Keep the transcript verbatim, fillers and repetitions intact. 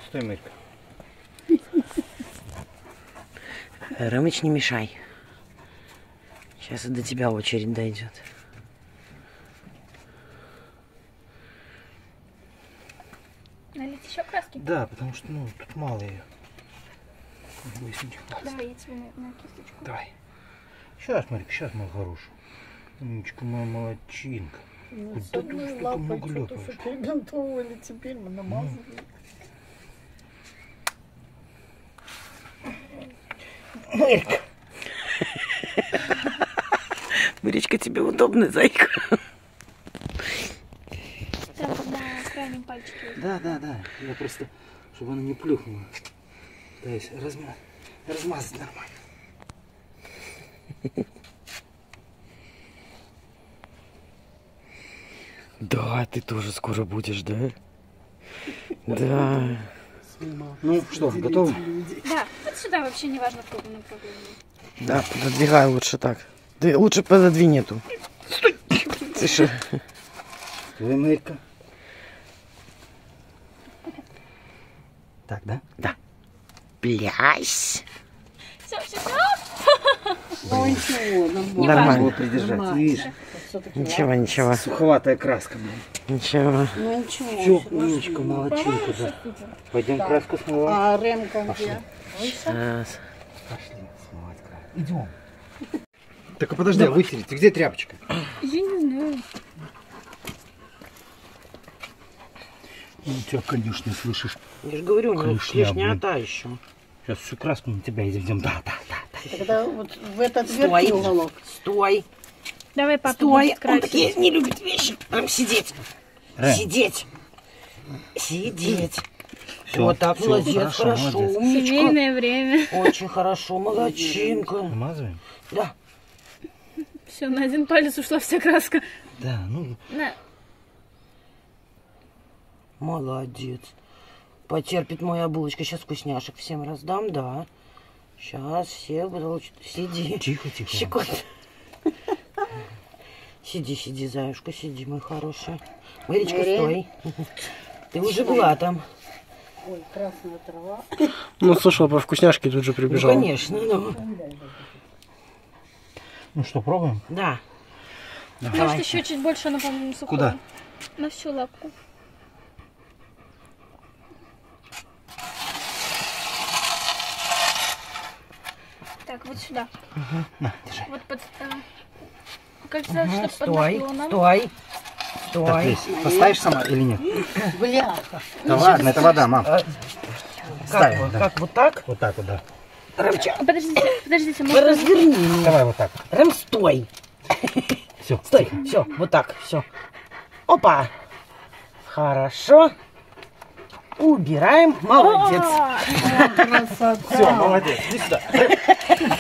Стой, Марька. Рымыч, не мешай. Сейчас и до тебя очередь дойдет. Налить еще краски? Да, потому что, ну, тут мало ее. Давай, я тебе на, на кисточку. Давай. Сейчас, Марька, сейчас, моя хорошая. Умничка, моя молодчинка. Ну, куда с ты одной что-то лапой много что-то ляпаешь? перебинтовывали, теперь мы намазали. Марька. Маричка, тебе удобно, зайка? Там на крайнем пальчике. Да, да, да. Я просто, чтобы она не плюхнула. Пытаюсь разма... размазать нормально. Да, ты тоже скоро будешь, да? Да. Ну что, готовы? Да, вот сюда вообще не важно, в каком направлении. Да, пододвигай лучше так. Ты лучше пододвинь эту. Стой! Тише. Стой, Марька. Так, да? Да. Плясь. Все, все, все. Ну ничего, нормально. Нормально. Вот придержать, видишь? Ничего, ничего. Суховатая краска, блин. Ничего. Ну ничего. Все, умничка, молодчинка, да. Пойдем краску смывать. А Ремка где? Сейчас. Пошли смывать краску. Идем. Так, а подожди, а вытереть. Где тряпочка? Я не знаю. Ну, у тебя, конечно, слышишь. Я же говорю, ну, Клешня, клешня-то еще. Сейчас всю краску на тебя изведем. Да, да, да. да. Тогда вот в этот Стой. верхний уголок. Стой. Давай, папа, Стой. будет Он красить. такие не любит вещи. Прям сидеть. Рэм. Сидеть. Сидеть. Всё, Вот так, всё, молодец, хорошо, хорошо, молодец. умничка. Семейное время. Очень хорошо, молодчинка. Намазываем? Да. Все, на один палец ушла вся краска. Да, ну. На. Молодец. Потерпит моя булочка. Сейчас вкусняшек всем раздам, да. Сейчас все получат. Сиди. Тихо, тихо. Щекот. Сиди, сиди, заюшка, сиди, мой хороший. Маричка, Мэри. стой. Ты уже была там. Ой, красная трава. Ну, слышала про вкусняшки, тут же Ну, прибежала. конечно, ну. Ну что, пробуем? Да. Может, Давай. еще чуть больше, она, по-моему, сухая. Куда? На всю лапку. Так, вот сюда. На, держи. Вот под... э, как сделать, чтобы под Стой, наклоном? стой, Так, стой. Лесь, поставишь сама или нет? Бляха. Да ладно, это вода, мам. А, Как, Ставим, вот- да. как вот так? Вот так вот, да. Рэмча, Подождите, подождите, вы можно... разверни меня. Давай вот так. Рэм, стой. Все, Стой, все, вот так, все. Опа. Хорошо. Убираем. Молодец. О, Красота. все, молодец. Иди сюда.